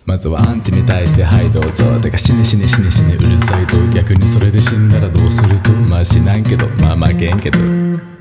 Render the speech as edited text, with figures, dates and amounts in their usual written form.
まずはアンチに対してはいどうぞ。てか死ね死ね死ね死ねうるさいと。逆にそれで死んだらどうすると。まあ死なんけどまあ負けんけど。